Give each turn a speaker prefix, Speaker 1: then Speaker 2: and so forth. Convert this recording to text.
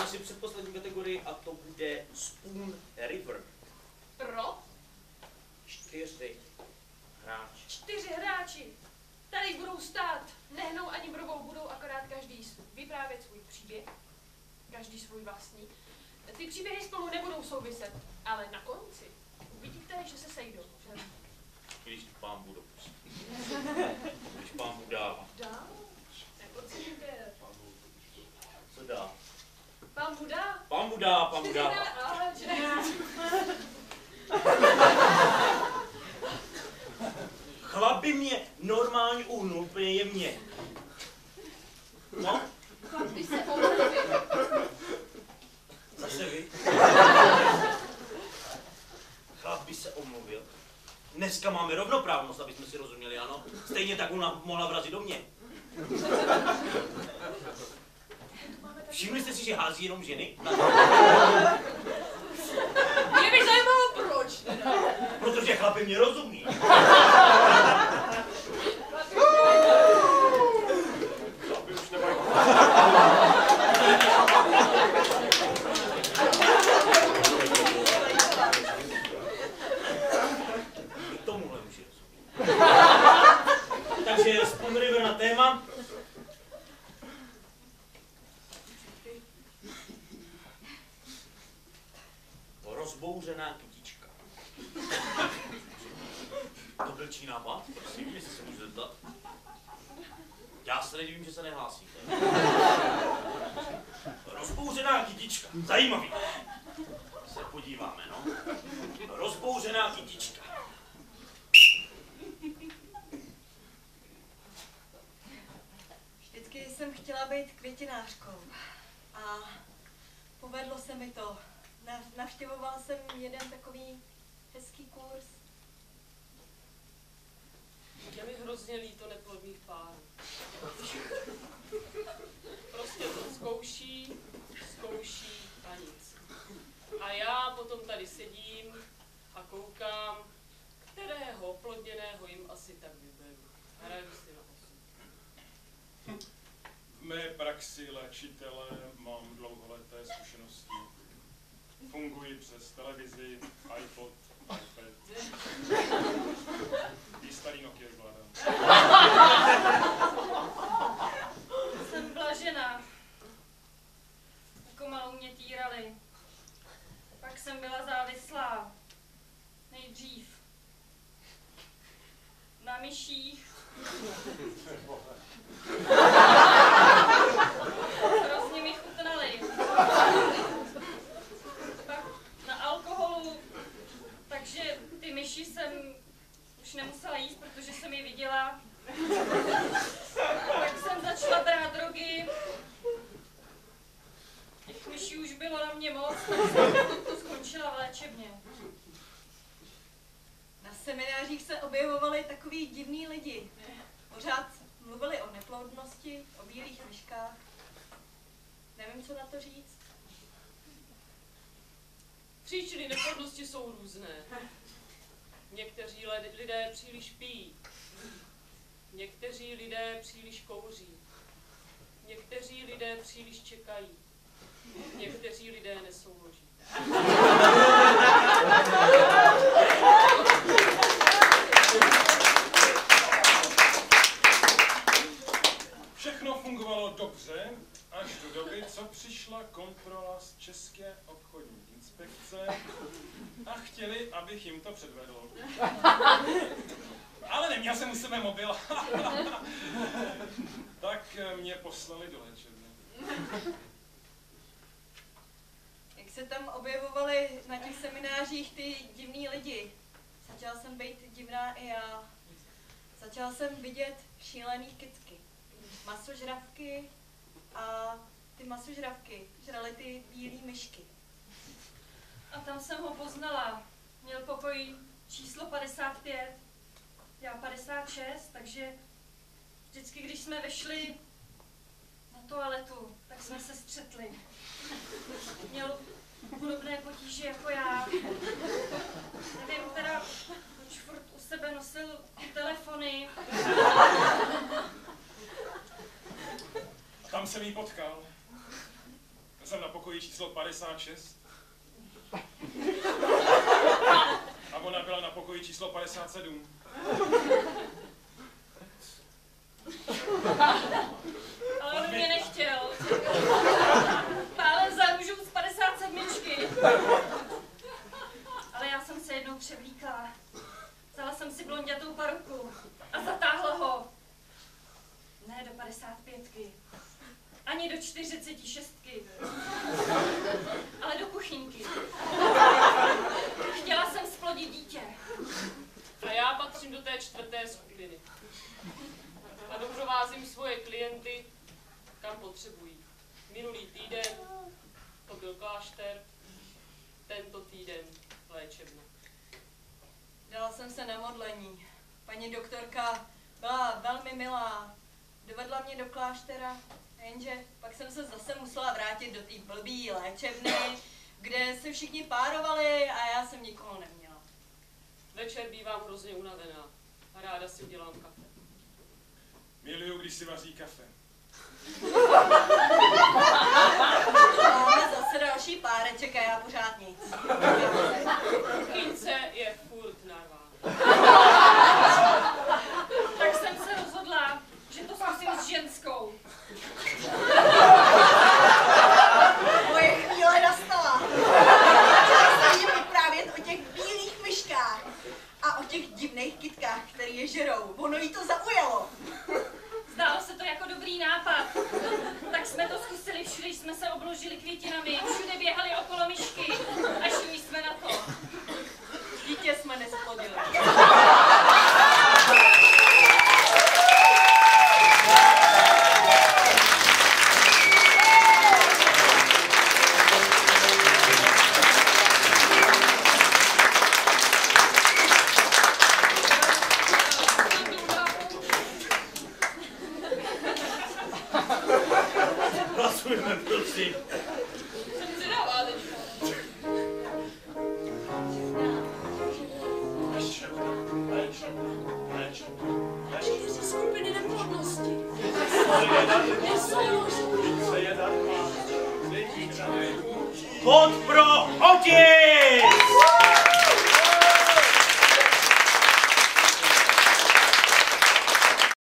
Speaker 1: naši předposlední kategorii a to bude Spoon River.
Speaker 2: Pro?
Speaker 1: 4 hráči.
Speaker 2: 4 hráči. Tady budou stát, nehnou ani brovou, budou akorát každý vyprávět svůj příběh, každý svůj vlastní. Ty příběhy spolu nebudou souviset, ale na konci uvidíte, že se sejdou. Že?
Speaker 1: Když pán Bůh dopustí. Když pán Bůh dá.
Speaker 2: Dá? Nepodceňujte.
Speaker 1: Co dá?
Speaker 2: Pán Bůh dá?
Speaker 1: Pán Bůh dá, pán Bůh dá. Chlap by mě normálně uhnul, úplně jemně. No?
Speaker 2: Chlap by se omluvil.
Speaker 1: Zase vy? Chlap by se omluvil. Dneska máme rovnoprávnost, aby jsme si rozuměli, ano? Stejně tak ona mohla vrazit do mě. Všimli jste si, že hází jenom ženy?
Speaker 2: Mě by zajímalo, proč teda.
Speaker 1: Protože chlapi mě rozumí.
Speaker 3: Chlapi už nemají.
Speaker 1: Tomuhle už je rozumí. Takže Spoon River na téma. Rozbouřená kytička. To byl čí nápad? Prosím, jestli se můžu zeptat. Já se nedivím, že se nehlásíte. Rozbouřená kytička. Zajímavý. Se podíváme, no. Rozbouřená kytička.
Speaker 4: Vždycky jsem chtěla být květinářkou a povedlo se mi to. Navštěvovala jsem jeden takový hezký kurz.
Speaker 5: Je mi hrozně líto neplodných párů. Prostě to zkouší a nic. A já potom tady sedím a koukám, kterého oplodněného jim asi tak vyberu. Hraju si na osu.
Speaker 3: V mé praxi léčitele mám dlouholeté zkušenosti. Funguji přes televizi, iPod, iPad. I starý Nokia zvládám.
Speaker 2: Jsem blažená. Jako malou mě týrali. Pak jsem byla závislá. Nejdřív na myších. Hrozně mi chutnaly. Pak na alkoholu. Takže ty myši jsem už nemusela jíst, protože jsem je viděla. Pak jsem začala brát drogy. Těch myší už bylo na mě moc, tak jsem skončila v léčebně.
Speaker 4: Na seminářích se objevovali takový divní lidi. Pořád mluvili o neplodnosti, o bílých myškách. Nevím, co na to říct.
Speaker 5: Příčiny neplodnosti jsou různé. Někteří lidé příliš pijí. Někteří lidé příliš kouří. Někteří lidé příliš čekají. Někteří lidé nesouloží.
Speaker 3: Všechno fungovalo dobře, až do doby, co přišla kontrola z České obchodní inspekce a chtěli, abych jim to předvedl. Ale neměl jsem u sebe mobil. Tak mě poslali do léčebny.
Speaker 4: Jak se tam objevovali na těch seminářích ty divní lidi. Začala jsem být divná i já. Začala jsem vidět šílený kycky. Masožravky a ty masožravky žraly ty bílé myšky.
Speaker 2: A tam jsem ho poznala. Měl pokoj číslo 55, já 56, takže vždycky, když jsme vešli na toaletu, tak jsme se střetli. Měl podobné potíže jako já. Nevím teda, proč furt u sebe nosil telefony.
Speaker 3: Tam jsem jí potkal. Za mnou na pokoji číslo 56. A ona byla na pokoji číslo 57.
Speaker 2: Ale on mě nechtěl. Pálem za růžů z 57. Ale já jsem se jednou převlíkla. Vzala jsem si blondětou paruku a zatáhla ho. Ne do 55, ani do 46, ale do kuchyňky. Chtěla jsem splodit dítě.
Speaker 5: A já patřím do té 4. skupiny. A doprovázím svoje klienty, kam potřebují. Minulý týden to byl klášter, tento týden léčebna.
Speaker 4: Dala jsem se na modlení. Paní doktorka byla velmi milá. Dovedla mě do kláštera, jenže pak jsem se zase musela vrátit do té blbý léčebny, kde se všichni párovali a já jsem nikoho neměla.
Speaker 5: Večer bývám hrozně unavená a ráda si udělám kafe.
Speaker 3: Miluju, když si vaří kafe.
Speaker 4: Máme zase další páreček a já pořád nic.
Speaker 5: Kuchyňce je furt narvá.
Speaker 2: Tak jsem se rozhodla, že to zkusím s ženskou.
Speaker 4: Moje chvíle nastala. Začala jsem jim vyprávět o těch bílých myškách a o těch divných kytkách, který je žerou. Ono jí to zaujalo.
Speaker 2: Zdálo se to jako dobrý nápad. Tak jsme to zkusili všude, jsme se obložili květinami, všude běhali okolo myšky a šli jsme na to.
Speaker 4: Dítě jsme nesplodili.
Speaker 1: Hlasujeme, prosím.
Speaker 5: Jsem zvědavá teďka.
Speaker 6: Ze skupiny neplodnosti.
Speaker 1: Pod pro otisk!